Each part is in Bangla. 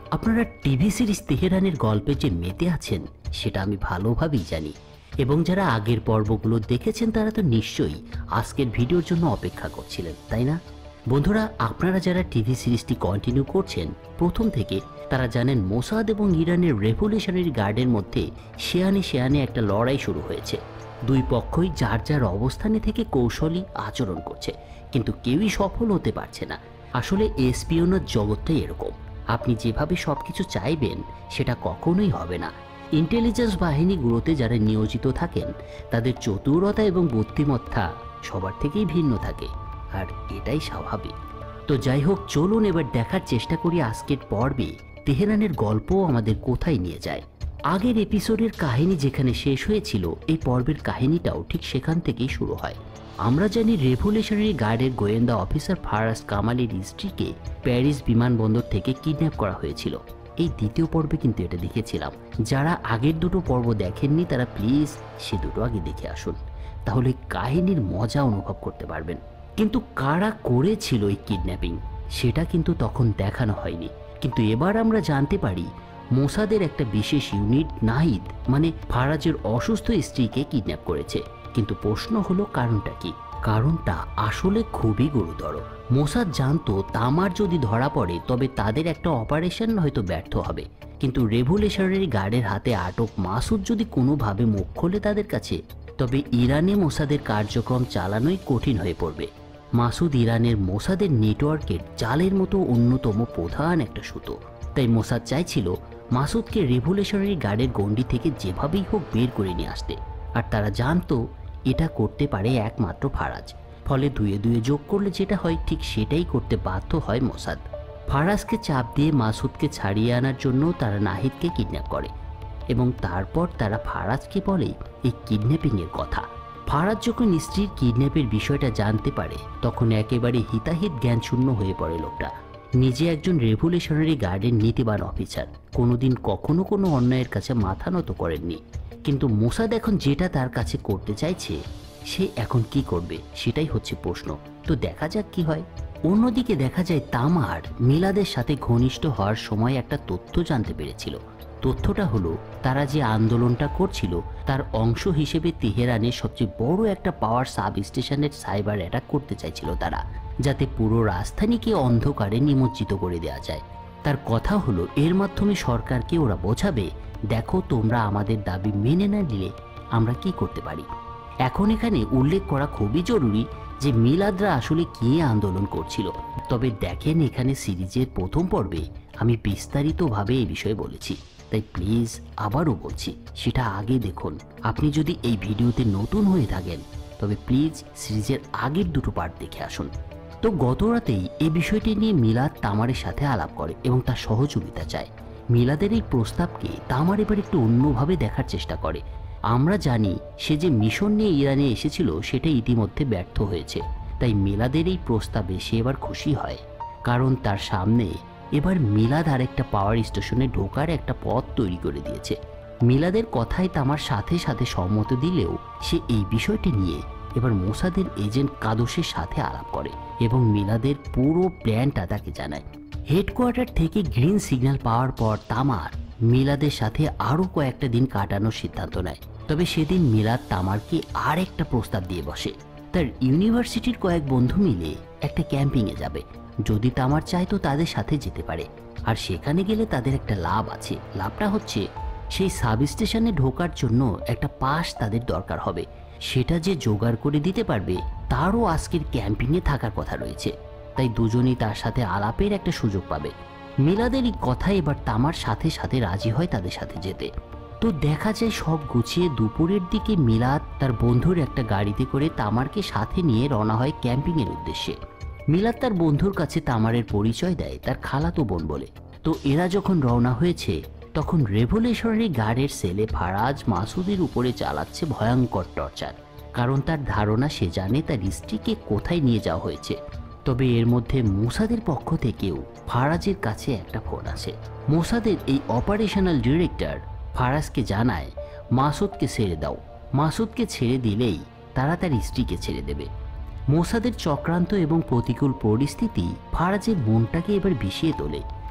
আপনারা টিভি সিরিজ তেহরানের গল্পে যে মেতে আছেন সেটা আমি ভালোভাবেই জানি, এবং যারা আগের পর্বগুলো দেখেছেন তারা তো নিশ্চয়ই আজকের ভিডিওর জন্য অপেক্ষা করছিলেন, তাই না? বন্ধুরা, আপনারা যারা টিভি সিরিজটি কন্টিনিউ করছেন প্রথম থেকে, তারা জানেন মোসাদ এবং ইরানের রেভলিউশনারি গার্ডের মধ্যে শেয়ানে শেয়ানে একটা লড়াই শুরু হয়েছে। দুই পক্ষই যার যার অবস্থানে থেকে কৌশলী আচরণ করছে, কিন্তু কেউই সফল হতে পারছে না। আসলে এসপিওনার জগৎটাই এরকম, আপনি যেভাবে সবকিছু চাইবেন সেটা কখনোই হবে না। ইন্টেলিজেন্স বাহিনীগুলোতে যারা নিয়োজিত থাকেন তাদের চতুরতা এবং বুদ্ধিমত্তা সবার থেকেই ভিন্ন থাকে, আর এটাই স্বাভাবিক। তো যাই হোক, চলুন এবার দেখার চেষ্টা করি আজকের পর্বে তেহরানের গল্প আমাদের কোথায় নিয়ে যায়। আগের এপিসোডের কাহিনী যেখানে শেষ হয়েছিল, এই পর্বের কাহিনীটাও ঠিক সেখান থেকেই শুরু হয়। আমরা জানি রেভলিউশনারি গার্ডের গোয়েন্দা অফিসার ফারাজ কামালের স্ত্রীকে প্যারিস বিমানবন্দর থেকে কিডন্যাপ করা হয়েছিল। এই দ্বিতীয় পর্বে কিন্তু এটা দেখেছিলাম। যারা আগের দুটো পর্ব দেখেননি তারা প্লিজ সে দুটো আগে দেখে আসুন, তাহলে কাহিনীর মজা অনুভব করতে পারবেন। কিন্তু কারা করেছিল এই কিডন্যাপিং সেটা কিন্তু তখন দেখানো হয়নি। কিন্তু এবার আমরা জানতে পারি মোসাদের একটা বিশেষ ইউনিট নাহিদ মানে ফারাজের অসুস্থ স্ত্রীকে কিডন্যাপ করেছে। কিন্তু প্রশ্ন হলো কারণটা কি? কারণটা আসলে খুবই গুরুতর। মোসাদ জানতো তামার যদি ধরা পড়ে তবে তাদের একটা অপারেশন হয়তো ব্যর্থ হবে, কিন্তু রেভলিউশনারি গার্ডের হাতে আটক মাসুদ যদি কোনোভাবে মুখ খোলে তাদের কাছে, তবে ইরানে মোসাদের কার্যক্রম চালানোই কঠিন হয়ে পড়বে। মাসুদ ইরানের মোসাদের নেটওয়ার্কের জালের মতো অন্যতম প্রধান একটা সুতো। তাই মোসাদ চাইছিল মাসুদকে রেভলিউশনারি গার্ডের গণ্ডি থেকে যেভাবেই হোক বের করে নিয়ে আসতে, আর তারা জানতো এটা করতে পারে একমাত্র ফারাজ। ফলে দুয়ে দুয়ে যোগ করলে যেটা হয় ঠিক সেটাই করতে বাধ্য হয় মোসাদ। ফারাজকে চাপ দিয়ে মাসুদকে ছাড়িয়ে আনার জন্য তারা নাহিদকে কিডন্যাপ করে, এবং তারপর তারা ফারাজকে বলে এই কিডন্যাপিংয়ের কথা। ফারাজ যখন স্ত্রীর কিডন্যাপের বিষয়টা জানতে পারে তখন একেবারে হিতাহিত জ্ঞানশূন্য হয়ে পড়ে লোকটা। নিজে একজন রেভলিউশনারি গার্ডের নীতিবান অফিসার, কোনোদিন কখনো কোনো অন্যায়ের কাছে মাথা নত করেননি। কিন্তু মোসাদ এখন যেটা তার কাছে করতে চাইছে সে এখন কি করবে সেটাই হচ্ছে প্রশ্ন। তো দেখা যাক কি হয়। অন্যদিকে দেখা যায় তামার মিলাদের সাথে ঘনিষ্ঠ হওয়ার সময় একটা তথ্য জানতে পেরেছিল। তথ্যটা হলো তারা যে আন্দোলনটা করছিল তার অংশ হিসেবে তেহরানের সবচেয়ে বড় একটা পাওয়ার সাব স্টেশনের সাইবার অ্যাটাক করতে চাইছিল তারা, যাতে পুরো রাজধানীকে অন্ধকারে নিমজ্জিত করে দেওয়া যায়। তার কথা হলো এর মাধ্যমে সরকারকে ওরা বোঝাবে, দেখো তোমরা আমাদের দাবি মেনে না নিলে আমরা কি করতে পারি। এখন এখানে উল্লেখ করা খুবই জরুরি যে মিলাদরা আসলে কি আন্দোলন করছিল। তবে দেখেন, এখানে সিরিজের প্রথম পর্বে আমি বিস্তারিতভাবে এই বিষয়ে বলেছি, তাই প্লিজ আবারও বলছি সেটা আগে দেখুন। আপনি যদি এই ভিডিওতে নতুন হয়ে থাকেন তবে প্লিজ সিরিজের আগের দুটো পার্ট দেখে আসুন। তো গত রাতেই এই বিষয়টি নিয়ে মিলাদ তামারের সাথে আলাপ করে এবং তার সহযোগিতা চায়। মিলাদের এই প্রস্তাবকে তামার এবার একটু অন্যভাবে দেখার চেষ্টা করে। আমরা জানি সে যে মিশন নিয়ে ইরানে এসেছিল সেটা ইতিমধ্যে ব্যর্থ হয়েছে, তাই মিলাদের এই প্রস্তাবে সে এবার খুশি হয়, কারণ তার সামনে এবার মিলাদ আর একটা পাওয়ার স্টেশনে ঢোকার একটা পথ তৈরি করে দিয়েছে। মিলাদের কথায় তামার সাথে সাথে সম্মত দিলেও সে এই বিষয়টি নিয়ে এবার মোসাদের এজেন্ট কাদোসের সাথে আলাপ করে এবং মিলাদের পুরো প্ল্যানটা তাকে জানায়। হেডকোয়ার্টার থেকে গ্রিন সিগন্যাল পাওয়ার পর তামার মিলাদের সাথে আরও কয়েকটা দিন কাটানোর সিদ্ধান্ত নেয়। তবে সেদিন মিলাদ তামারকে আর একটা প্রস্তাব দিয়ে বসে। তার ইউনিভার্সিটির কয়েক বন্ধু মিলে একটা ক্যাম্পিংয়ে যাবে। যদি তামার চায় তো তাদের সাথে যেতে পারে, আর সেখানে গেলে তাদের একটা লাভ আছে। লাভটা হচ্ছে সেই সাব স্টেশনে ঢোকার জন্য একটা পাস তাদের দরকার হবে, সেটা যে জোগাড় করে দিতে পারবে তারও আজকের ক্যাম্পিংয়ে থাকার কথা রয়েছে। তাই দুজনেই তার সাথে আলাপের একটা সুযোগ পাবে। মিলাদের এই কথা এবার তামার সাথে সাথে রাজি হয় তাদের সাথে যেতে। তো দেখা যায় সব গুছিয়ে দুপুরের দিকে মিলাদ তার বন্ধুর একটা গাড়িতে করে তামারকে সাথে নিয়ে রওনা হয় ক্যাম্পিংয়ের উদ্দেশ্যে। মিলাদ তার বন্ধুর কাছে তামারের পরিচয় দেয় তার খালাতো বোন বলে। তো এরা যখন রওনা হয়েছে তখন রেভলিউশনারি গার্ডের সেলে ফারাজ মাসুদের উপরে চালাচ্ছে ভয়ঙ্কর টর্চার, কারণ তার ধারণা সে জানে তার স্ত্রীকে কোথায় নিয়ে যাওয়া হয়েছে। তবে এর মধ্যে মোসাদের পক্ষ থেকেও ফারাজের কাছে একটা ফোন আসে। মোসাদের এই অপারেশনাল ডিরেক্টর ফারাজকে জানায় মাসুদকে ছেড়ে দাও, মাসুদকে ছেড়ে দিলেই তারা তার স্ত্রীকে ছেড়ে দেবে। মোসাদের চক্রান্ত এবং প্রতিকূল পরিস্থিতি ফারাজের মনটাকে এবার বিষিয়ে তোলে।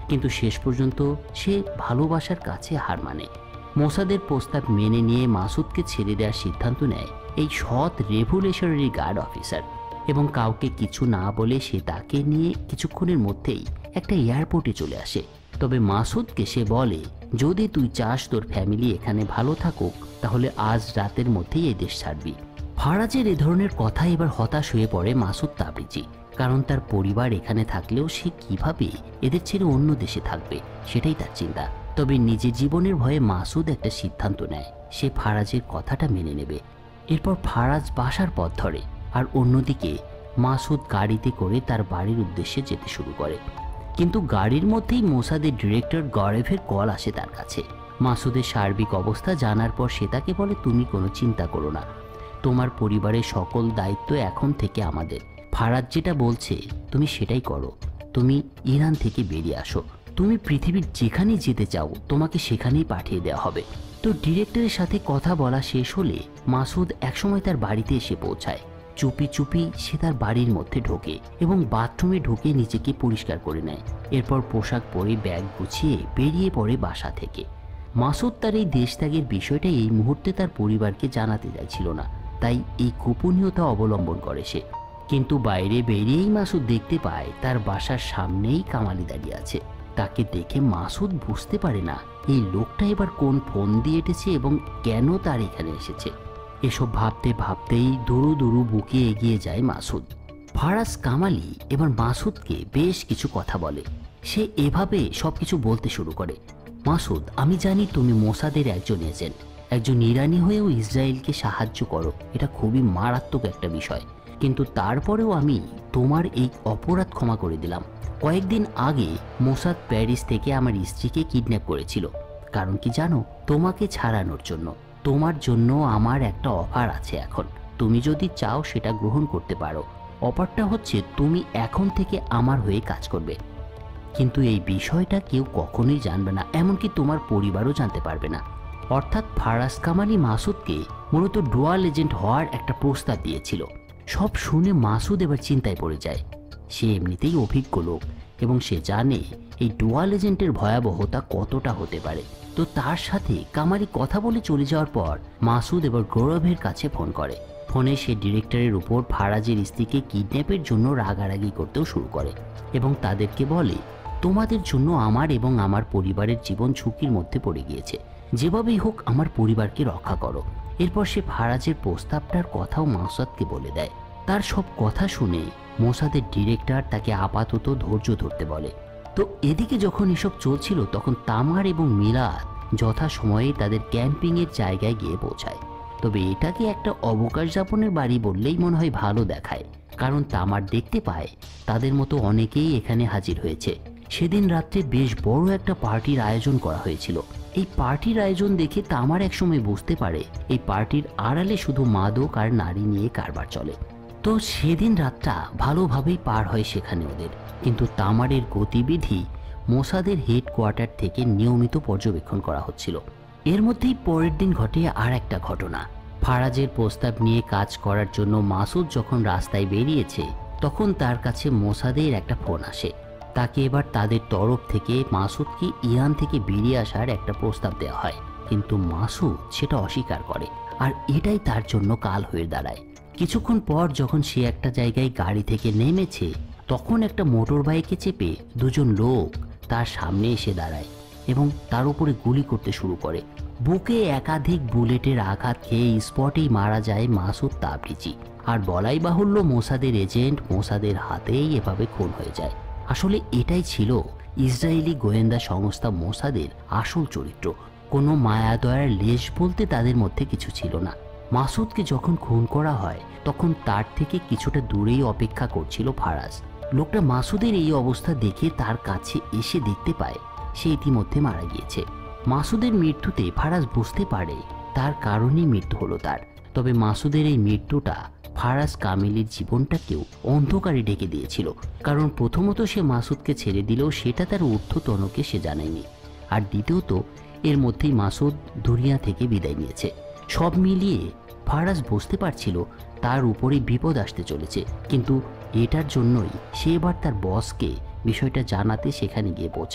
কিন্তু শেষ পর্যন্ত সে ভালোবাসার কাছে হার মানে। মোসাদের প্রস্তাব মেনে নিয়ে মাসুদকে ছেড়ে দেওয়ার সিদ্ধান্ত নেয় এই সৎ রেভলিউশনারি গার্ড অফিসার, এবং কাউকে কিছু না বলে সে তাকে নিয়ে কিছুক্ষণের মধ্যেই একটা এয়ারপোর্টে চলে আসে। তবে মাসুদকে সে বলে, যদি তুই চাস তোর ফ্যামিলি এখানে ভালো থাকুক তাহলে আজ রাতের মধ্যেই এই দেশ ছাড়বি। ফারাজের এ ধরনের কথা এবার হতাশ হয়ে পড়ে মাসুদ তাবরিজি, কারণ তার পরিবার এখানে থাকলেও সে কিভাবে এদের ছেড়ে অন্য দেশে থাকবে সেটাই তার চিন্তা। তবে নিজের জীবনের ভয়ে মাসুদ একটা সিদ্ধান্ত নেয়, সে ফারাজের কথাটা মেনে নেবে। এরপর ফারাজ বাসার পথ ধরে, আর অন্যদিকে মাসুদ গাড়িতে করে তার বাড়ির উদ্দেশ্যে যেতে শুরু করে। কিন্তু গাড়ির মধ্যেই মোসাদের ডিরেক্টর গরেভের কল আসে তার কাছে। মাসুদের সার্বিক অবস্থা জানার পর সে তাকে বলে, তুমি কোনো চিন্তা করো না, তোমার পরিবারের সকল দায়িত্ব এখন থেকে আমাদের। ফারাজ যেটা বলছে তুমি সেটাই করো, তুমি ইরান থেকে বেরিয়ে আসো, তুমি পৃথিবীর যেখানেই যেতে চাও তোমাকে সেখানেই পাঠিয়ে দেওয়া হবে। তো ডিরেক্টরের সাথে কথা বলা শেষ হলে মাসুদ একসময় তার বাড়িতে এসে পৌঁছায়। চুপি চুপি সে তার বাড়ির মধ্যে ঢোকে এবং বাথরুমে ঢুকে নিজেকে পরিষ্কার করে নেয়। এরপর পোশাক পরে ব্যাগ গুছিয়ে বেরিয়ে পড়ে বাসা থেকে। মাসুদ তার এই দেশত্যাগের বিষয়টা এই মুহূর্তে তার পরিবারকে জানাতে চাইছিল না, তাই এই গোপনীয়তা অবলম্বন করে সে। কিন্তু বাইরে বেরিয়েই মাসুদ দেখতে পায় তার বাসার সামনেই কামালি দাঁড়িয়ে আছে। তাকে দেখে মাসুদ বুঝতে পারে না এই লোকটা এবার কোন ফোন দিয়ে এসেছে এবং কেন তার এখানে এসেছে। এসব ভাবতে ভাবতেই দুরু দুরু বুকে এগিয়ে যায় মাসুদ। ফারাজ কামালি এবার মাসুদকে বেশ কিছু কথা বলে। সে এভাবে সবকিছু বলতে শুরু করে, মাসুদ, আমি জানি তুমি মোসাদের একজন এজেন্ট, একজন ইরানি হয়েও ইসরায়েলকে সাহায্য করো, এটা খুবই মারাত্মক একটা বিষয়। কিন্তু তারপরেও আমি তোমার এই অপরাধ ক্ষমা করে দিলাম। কয়েকদিন আগে মোসাদ প্যারিস থেকে আমার স্ত্রীকে কিডন্যাপ করেছিল। কারণ কি জানো? তোমাকে ছাড়ানোর জন্য। তোমার জন্য আমার একটা অফার আছে এখন, তুমি যদি চাও সেটা গ্রহণ করতে পারো। অফারটা হচ্ছে তুমি এখন থেকে আমার হয়ে কাজ করবে, কিন্তু এই বিষয়টা কেউ কখনোই জানবে না, এমনকি তোমার পরিবারও জানতে পারবে না। অর্থাৎ ফারাজ কামালি মাসুদকে মূলত ডুয়াল এজেন্ট হওয়ার একটা প্রস্তাব দিয়েছিল। সব শুনে মাসুদ এবার চিন্তায় পড়ে যায়। সে এমনিতেই অভিজ্ঞ লোক এবং সে জানে এই ডুয়াল এজেন্টের ভয়াবহতা কতটা হতে পারে। তো তার সাথে কামালি কথা বলে চলে যাওয়ার পর মাসুদ এবার গৌরবের কাছে ফোন করে। ফোনে সে ডিরেক্টরের উপর ফারাজের স্ত্রীকে কিডন্যাপের জন্য রাগারাগি করতেও শুরু করে এবং তাদেরকে বলে, তোমাদের জন্য আমার এবং আমার পরিবারের জীবন ঝুঁকির মধ্যে পড়ে গিয়েছে, যেভাবেই হোক আমার পরিবারকে রক্ষা করো। এরপর সে ফারাজের প্রস্তাবটার কথাও মাসুদকে বলে দেয়। তার সব কথা শুনে মোসাদের ডিরেক্টর তাকে আপাতত ধৈর্য ধরতে বলে। তো এদিকে যখন এসব চলছিল তখন তামার এবং মিলাদ যথাসময়ে তাদের ক্যাম্পিংয়ের জায়গায় গিয়ে পৌঁছায়। তবে এটাকে একটা অবকাশ যাপনের বাড়ি বললেই মনে হয় ভালো দেখায়, কারণ তামার দেখতে পায় তাদের মতো অনেকেই এখানে হাজির হয়েছে। সেদিন রাত্রে বেশ বড় একটা পার্টির আয়োজন করা হয়েছিল। এই পার্টির আয়োজন দেখে তামার একসময় বুঝতে পারে এই পার্টির আড়ালে শুধু মাদক আর নারী নিয়ে কারবার চলে। তো সেদিন রাতটা ভালোভাবেই পার হয় সেখানে ওদের, কিন্তু তামারের গতিবিধি মোসাদের হেডকোয়ার্টার থেকে নিয়মিত পর্যবেক্ষণ করা হচ্ছিল। এর মধ্যেই পরের দিন ঘটে আর একটা ঘটনা। ফারাজের প্রস্তাব নিয়ে কাজ করার জন্য মাসুদ যখন রাস্তায় বেরিয়েছে তখন তার কাছে মোসাদের একটা ফোন আসে। তাকে এবার তাদের তরফ থেকে মাসুদকে ইরান থেকে বেরিয়ে আসার একটা প্রস্তাব দেওয়া হয়, কিন্তু মাসুদ সেটা অস্বীকার করে, আর এটাই তার জন্য কাল হয়ে দাঁড়ায়। কিছুক্ষণ পর যখন সে একটা জায়গায় গাড়ি থেকে নেমেছে তখন একটা মোটর বাইকে চেপে দুজন লোক তার সামনে এসে দাঁড়ায় এবং তার উপরে গুলি করতে শুরু করে। বুকে একাধিক বুলেটের আঘাত খেয়ে স্পটেই মারা যায় মাসুদ তাবরিজি। আর বলাই বাহুল্য মোসাদের এজেন্ট মোসাদের হাতেই এভাবে খুন হয়ে যায়। আসলে এটাই ছিল ইসরায়েলি গোয়েন্দা সংস্থা মোসাদের আসল চরিত্র। কোনো মায়া দয়ার লেশ বলতে তাদের মধ্যে কিছু ছিল না। মাসুদকে যখন খুন করা হয় তখন তার থেকে কিছুটা দূরেই অপেক্ষা করছিল ফারাজ। লোকটা মাসুদের এই অবস্থা দেখে তার কাছে এসে দেখতে পায় সে ইতিমধ্যে মারা গিয়েছে। মাসুদের মৃত্যুতে ফারাজ বুঝতে পারে তার কারণেই মৃত্যু হলো তার। তবে মাসুদের এই মৃত্যুটা ফারাজ কামিলির জীবনটাকেও অন্ধকারে ঢেকে দিয়েছিল, কারণ প্রথমত সে মাসুদকে ছেড়ে দিলেও সেটা তার ঊর্ধ্বতনকে সে জানায়নি, আর দ্বিতীয়ত এর মধ্যেই মাসুদ দুনিয়া থেকে বিদায় নিয়েছে। সব মিলিয়ে ফারাজ বুঝতে পারছিল তার উপরে বিপদ আসতে চলেছে, কিন্তু এটার জন্যই সে এবার তার বসকে বিষয়টা জানাতে সেখানে গিয়ে পৌঁছায়।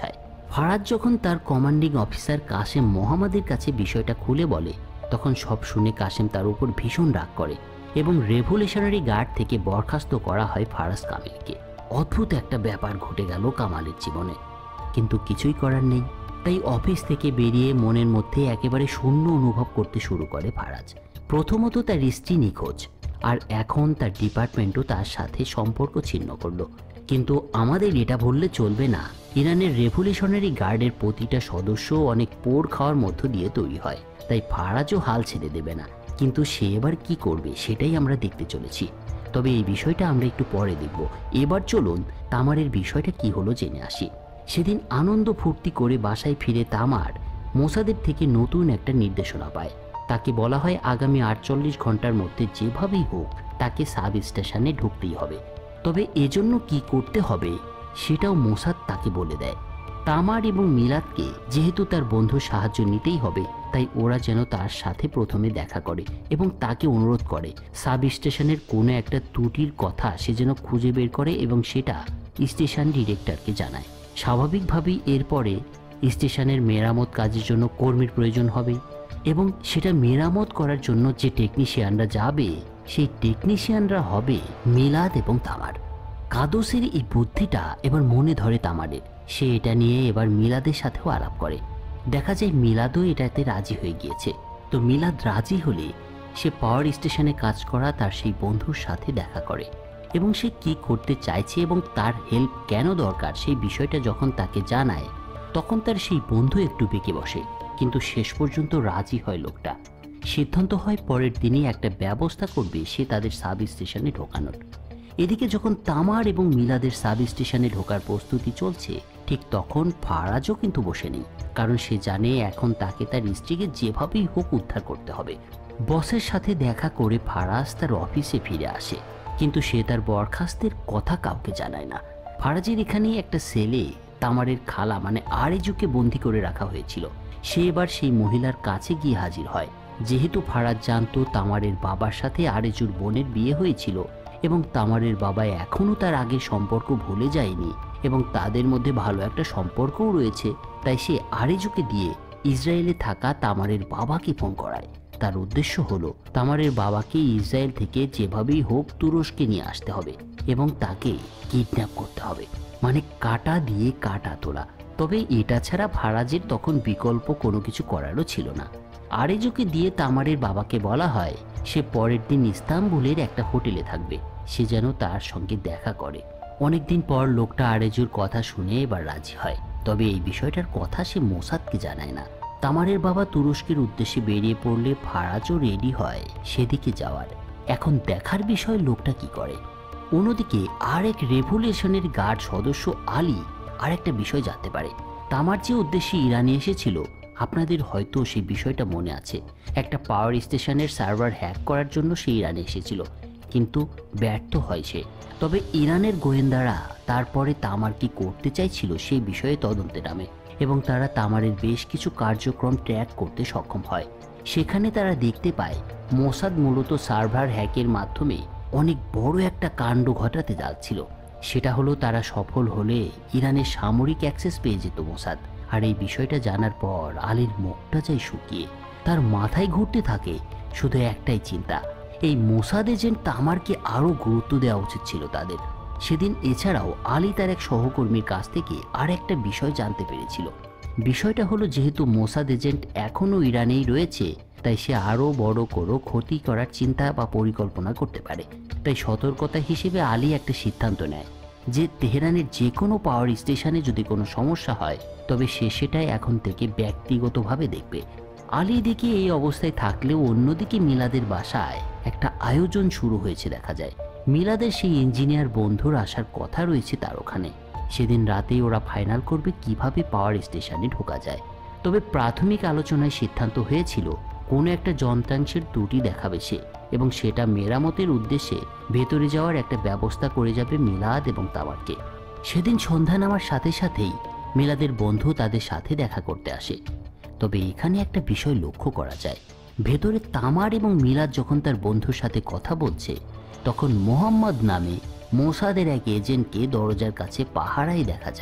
ফারাজ যখন তার কমান্ডিং অফিসার কাসেম মোহাম্মদের কাছে বিষয়টা খুলে বলে, তখন সব শুনে কাসেম তার উপর ভীষণ রাগ করে এবং রেভলিউশনারি গার্ড থেকে বরখাস্ত করা হয় ফারাজ কামিলকে। অদ্ভুত একটা ব্যাপার ঘটে গেল কামালের জীবনে, কিন্তু কিছুই করার নেই। তাই অফিস থেকে বেরিয়ে মনের মধ্যে একেবারে শূন্য অনুভব করতে শুরু করে ফারাজ। প্রথমত তার স্ত্রী নিখোঁজ, আর এখন তার ডিপার্টমেন্টও তার সাথে সম্পর্ক ছিন্ন করলো। কিন্তু আমাদের এটা বললে চলবে না, ইরানের রেভলিউশনারি গার্ডের প্রতিটা সদস্য অনেক পোড় খাওয়ার মধ্য দিয়ে তৈরি হয়, তাই ফারাজও হাল ছেড়ে দেবে না। কিন্তু সে এবার কি করবে সেটাই আমরা দেখতে চলেছি। তবে এই বিষয়টা আমরা একটু পরে দেখব। এবার চলুন তামারের বিষয়টা কি হলো জেনে আসি। সেদিন আনন্দ ফুর্তি করে বাসায় ফিরে তামার মোসাদের থেকে নতুন একটা নির্দেশনা পায়। তাকে বলা হয় আগামী 48 ঘন্টার মধ্যে যেভাবেই হোক তাকে সাব স্টেশনে ঢুকতেই হবে। তবে এজন্য কি করতে হবে সেটাও মোসাদ তাকে বলে দেয়। তামার এবং মিলাদকে যেহেতু তার বন্ধুর সাহায্য নিতেই হবে, তাই ওরা যেন তার সাথে প্রথমে দেখা করে এবং তাকে অনুরোধ করে সাব স্টেশনের কোনো একটা ত্রুটির কথা সে যেন খুঁজে বের করে এবং সেটা স্টেশন ডিরেক্টরকে জানায়। স্বাভাবিকভাবেই এরপরে স্টেশনের মেরামত কাজের জন্য কর্মীর প্রয়োজন হবে এবং সেটা মেরামত করার জন্য যে টেকনিশিয়ানরা যাবে সেই টেকনিশিয়ানরা হবে মিলাদ এবং তামার। কাদোসের এই বুদ্ধিটা এবার মনে ধরে তামারের। সে এটা নিয়ে এবার মিলাদের সাথেও আলাপ করে। দেখা যায় মিলাদও এটাতে রাজি হয়ে গিয়েছে। তো মিলাদ রাজি হলে সে পাওয়ার স্টেশনে কাজ করা তার সেই বন্ধুর সাথে দেখা করে এবং সে কি করতে চাইছে এবং তার হেল্প কেন দরকার সেই বিষয়টা যখন তাকে জানায়, তখন তার সেই বন্ধু একটু বেঁকে বসে, কিন্তু শেষ পর্যন্ত রাজি হয় লোকটা। সিদ্ধান্ত হয় পরের দিনই একটা ব্যবস্থা করবে সে তাদের সাব স্টেশনে ঢোকানোর। এদিকে যখন তামার এবং মিলাদের সাব স্টেশনে ঢোকার প্রস্তুতি চলছে, ঠিক তখন ফারাজও কিন্তু বসে নেই, কারণ সে জানে এখন তাকে তার স্ত্রীকে যেভাবেই হোক উদ্ধার করতে হবে। বসের সাথে দেখা করে ফারাজ তার অফিসে ফিরে আসে, কিন্তু সে তার বরখাস্তের কথা কাউকে জানায় না। ফারাজের এখানে একটা সেলে তামারের খালা মানে আরেজুকে বন্দি করে রাখা হয়েছিল। সে এবার সেই মহিলার কাছে গিয়ে হাজির হয়। যেহেতু ফারাজ জানতো তামারের বাবার সাথে আরেজুর বোনের বিয়ে হয়েছিল এবং তামারের বাবা এখনও তার আগের সম্পর্ক ভুলে যায়নি এবং তাদের মধ্যে ভালো একটা সম্পর্কও রয়েছে, তাই সে আরেজুকে দিয়ে ইসরায়েলে থাকা তামারের বাবাকে ফোন করায়। তার উদ্দেশ্য হলো তামারের বাবাকে ইসরায়েল থেকে যেভাবেই হোক তুরস্কে নিয়ে আসতে হবে এবং তাকে কিডন্যাপ করতে হবে, মানে কাটা দিয়ে কাটা তোলা। তবে এটা ছাড়া ফারাজের তখন বিকল্প কোনো কিছু করারও ছিল না। আরেজুকে দিয়ে তামারের বাবাকে বলা হয় সে পরের দিন ইস্তাম্বুলের একটা হোটেলে থাকবে, সে যেন তার সঙ্গে দেখা করে। অনেকদিন পর লোকটা আরেজুর কথা শুনে এবার রাজি হয়। তবে এই বিষয়টার কথা সে মোসাদকে জানায় না। তামারের বাবা তুরস্কের উদ্দেশ্যে বেরিয়ে পড়লে ফারাজও রেডি হয় সেদিকে যাওয়ার। এখন দেখার বিষয় লোকটা কি করে। অন্যদিকে আরেক রেভলিউশনের গার্ড সদস্য আলী আরেকটা বিষয় জানতে পারে। তামার যে উদ্দেশ্যে ইরানে এসেছিল, আপনাদের হয়তো সেই বিষয়টা মনে আছে, একটা পাওয়ার স্টেশনের সার্ভার হ্যাক করার জন্য সে ইরানে এসেছিল, কিন্তু ব্যর্থ হয় সে। তবে ইরানের গোয়েন্দারা তারপরে তামার কি করতে চাইছিল সেই বিষয়ে তদন্তে নামে এবং তারা তামারের বেশ কিছু কার্যক্রম ট্র্যাক করতে সক্ষম হয়। সেখানে তারা দেখতে পায় মোসাদ মূলত সার্ভার হ্যাকের মাধ্যমে অনেক বড় একটা কাণ্ড ঘটাতে যাচ্ছিল। সেটা হলো তারা সফল হলে ইরানের সামরিক অ্যাক্সেস পেয়ে যেত মোসাদ। আর এই বিষয়টা জানার পর আলীর মুখটা যায় শুকিয়ে, তার মাথায় ঘুরতে থাকে শুধু একটাই চিন্তা, এই মোসাদ এজেন্ট তামারকে আরও গুরুত্ব দেওয়া উচিত ছিল তাদের সেদিন। এছাড়াও আলী তার এক সহকর্মীর কাছ থেকে আর একটা বিষয় জানতে পেরেছিল। বিষয়টা হলো যেহেতু মোসাদ এজেন্ট এখনও ইরানেই রয়েছে, তাই সে আরও বড় কোনো ক্ষতি করার চিন্তা বা পরিকল্পনা করতে পারে। তাই সতর্কতা হিসেবে আলী একটা সিদ্ধান্ত নেয় যে তেহরানের যে কোনো পাওয়ার স্টেশনে যদি কোনো সমস্যা হয় তবে সে সেটাই এখন থেকে ব্যক্তিগতভাবে দেখবে। আলী দিকে এই অবস্থায় থাকলেও অন্যদিকে মিলাদের বাসায় একটা আয়োজন শুরু হয়েছে দেখা যায়। মিলাদের সেই ইঞ্জিনিয়ার বন্ধুর আসার কথা রয়েছে তার ওখানে। সেদিন রাতেই ওরা ফাইনাল করবে কিভাবে পাওয়ার স্টেশনে ঢোকা যায়। তবে প্রাথমিক আলোচনায় সিদ্ধান্ত হয়েছিল কোনো একটা যন্ত্রাংশের ত্রুটি দেখাবে সে এবং সেটা মেরামতের উদ্দেশ্যে ভেতরে যাওয়ার একটা ব্যবস্থা করে যাবে মিলাদ এবং তামারকে। সেদিন সন্ধ্যা নামার সাথে সাথেই মিলাদের বন্ধু তাদের সাথে দেখা করতে আসে। তবে এখানে একটা বিষয় লক্ষ্য করা যায়, ভেতরে তামার এবং মিলাদ যখন তার বন্ধুর সাথে কথা বলছে তখন মোহাম্মদ নামে মোসাদের এক এজেন্টকে দরজার কাছে পাহারায় দেখা যায়।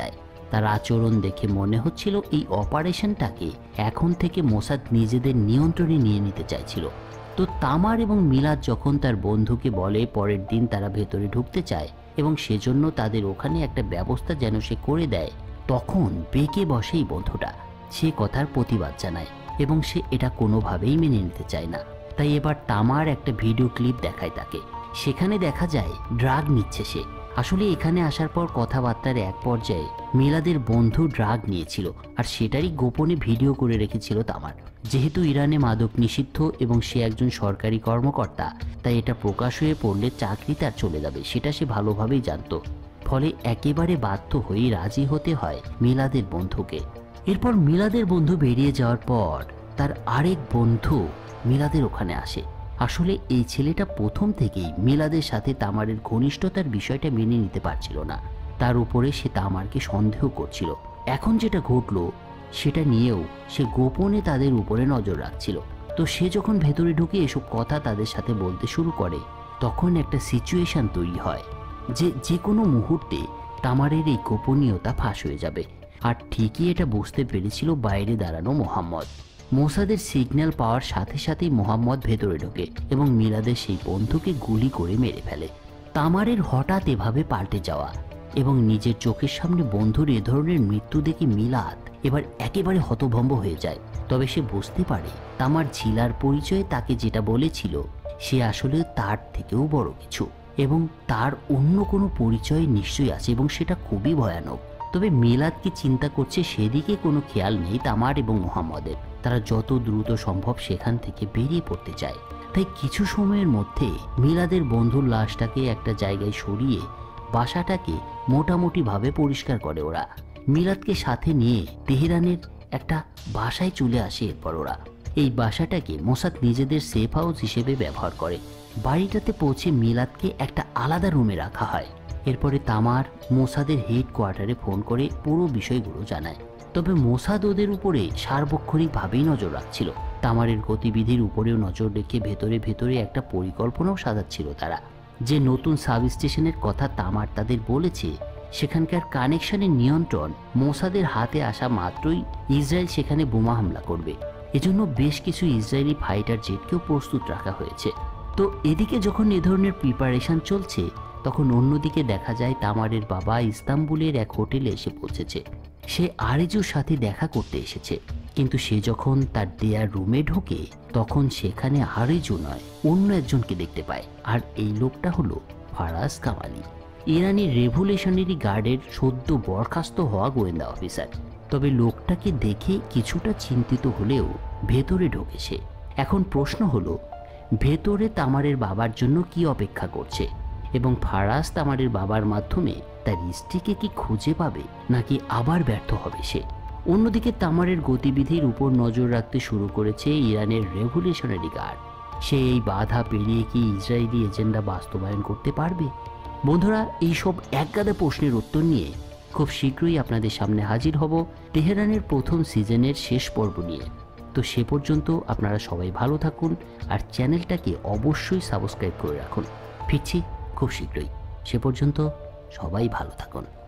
তার আচরণ দেখে মনে হচ্ছিল এই অপারেশনটাকে এখন থেকে মোসাদ নিজেদের নিয়ন্ত্রণে নিয়ে নিতে চাইছিল। তো তামার এবং মিলাদ যখন তার বন্ধুকে বলে পরের দিন তারা ভেতরে ঢুকতে চায় এবং সেজন্য তাদের ওখানে একটা ব্যবস্থা যেন সে করে দেয়, তখন বেঁকে বসেই বন্ধুটা সে কথার প্রতিবাদ জানায় এবং সে এটা কোনোভাবেই মেনে নিতে চায় না। তাই এবার তামার একটা ভিডিও ক্লিপ দেখায় তাকে, সেখানে দেখা যায় ড্রাগ নিচ্ছে সে। আসলে এখানে আসার পর কথাবার্তার এক পর্যায়ে মিলাদের বন্ধু ড্রাগ নিয়েছিল আর সেটারই গোপনে ভিডিও করে রেখেছিল তামার। যেহেতু ইরানে মাদক নিষিদ্ধ এবং সে একজন সরকারি কর্মকর্তা, তাই এটা প্রকাশ হয়ে পড়লে চাকরি তার চলে যাবে সেটা সে ভালোভাবেই জানত। ফলে একেবারে বাধ্য হয়েই রাজি হতে হয় মিলাদের বন্ধুকে। এরপর মিলাদের বন্ধু বেরিয়ে যাওয়ার পর তার আরেক বন্ধু মিলাদের ওখানে আসে। আসলে এই ছেলেটা প্রথম থেকেই মিলাদের সাথে তামারের ঘনিষ্ঠতার বিষয়টা মেনে নিতে পারছিল না, তার উপরে সে তামারকে সন্দেহ করছিল। এখন যেটা ঘটলো সেটা নিয়েও সে গোপনে তাদের উপরে নজর রাখছিল। তো সে যখন ভেতরে ঢুকে এসব কথা তাদের সাথে বলতে শুরু করে, তখন একটা সিচুয়েশন তৈরি হয় যে কোনো মুহূর্তে তামারের এই গোপনীয়তা ফাঁস হয়ে যাবে। আর ঠিকই এটা বুঝতে পেরেছিল বাইরে দাঁড়ানো মোহাম্মদ। মোসাদের সিগন্যাল পাওয়ার সাথে সাথেই মোহাম্মদ ভেতরে ঢোকে এবং মিলাদের সেই বন্ধুকে গুলি করে মেরে ফেলে। তামারের হঠাৎ এভাবে পাল্টে যাওয়া এবং নিজের চোখের সামনে বন্ধুর এ ধরনের মৃত্যু দেখে মিলাদ এবার একেবারে হতভম্ব হয়ে যায়। তবে সে বুঝতে পারে তামার ঝিলার পরিচয়ে তাকে যেটা বলেছিল সে আসলে তার থেকেও বড় কিছু এবং তার অন্য কোনো পরিচয় নিশ্চয়ই আছে এবং সেটা খুবই ভয়ানক। তবে মিলাদ কি চিন্তা করছে সেদিকে কোনো খেয়াল নেই তামার এবং মোহাম্মদের। তারা যত দ্রুত সম্ভব সেখান থেকে বেরিয়ে পড়তে চায়। তাই কিছু সময়ের মধ্যে মিলাদের বন্ধুর লাশটাকে একটা জায়গায় সরিয়ে বাসাটাকে মোটামুটিভাবে পরিষ্কার করে ওরা। মিলাদকে সাথে নিয়ে তেহরানের একটা বাসায় চলে আসে। এরপর ওরা এই বাসাটাকে মোসাদ নিজেদের সেফ হাউস হিসেবে ব্যবহার করে। বাড়িটাতে পৌঁছে মিলাদকে একটা আলাদা রুমে রাখা হয়। এরপরে তামার মোসাদের হেডকোয়ার্টারে ফোন করে পুরো বিষয়গুলো জানায়। তবে মোসাদ ওদের উপরে সার্বক্ষণিকভাবেই নজর রাখছিল। তামারের গতিবিধির উপরেও নজর রেখে ভেতরে ভেতরে একটা পরিকল্পনাও সাজাচ্ছিল তারা। যে নতুন সাব স্টেশনের কথা তামার তাদের বলেছে সেখানকার কানেকশনের নিয়ন্ত্রণ মোসাদের হাতে আসা মাত্রই ইসরায়েল সেখানে বোমা হামলা করবে। এজন্য বেশ কিছু ইসরায়েলি ফাইটার জেটকেও প্রস্তুত রাখা হয়েছে। তো এদিকে যখন এ ধরনের প্রিপারেশন চলছে, তখন অন্যদিকে দেখা যায় তামারের বাবা ইস্তাম্বুলের এক হোটেলে এসে পৌঁছেছে। সে আরেজুর সাথে দেখা করতে এসেছে, কিন্তু সে যখন তার দেয়ার রুমে ঢোকে তখন সেখানে আরেজু নয় অন্য একজনকে দেখতে পায়। আর এই লোকটা হলো ফারাজ কামালি, ইরানি রেভলিউশনারি গার্ডের সদ্য বরখাস্ত হওয়া গোয়েন্দা অফিসার। তবে লোকটাকে দেখে কিছুটা চিন্তিত হলেও ভেতরে ঢোকে সে। এখন প্রশ্ন হলো ভেতরে তামারের বাবার জন্য কি অপেক্ষা করছে এবং ফারাজ তামারের বাবার মাধ্যমে তার স্ত্রীকে কি খুঁজে পাবে নাকি আবার ব্যর্থ হবে সে। অন্যদিকে তামারের গতিবিধির উপর নজর রাখতে শুরু করেছে ইরানের রেভলিউশনারি গার্ড। সে এই বাধা পেরিয়ে কি ইসরায়েলি এজেন্ডা বাস্তবায়ন করতে পারবে? বন্ধুরা, এইসব একগাদা প্রশ্নের উত্তর নিয়ে খুব শীঘ্রই আপনাদের সামনে হাজির হব তেহরানের প্রথম সিজনের শেষ পর্ব নিয়ে। তো সে পর্যন্ত আপনারা সবাই ভালো থাকুন আর চ্যানেলটাকে অবশ্যই সাবস্ক্রাইব করে রাখুন। ফিরছি খুব শীঘ্রই, সে পর্যন্ত সবাই ভালো থাকুন।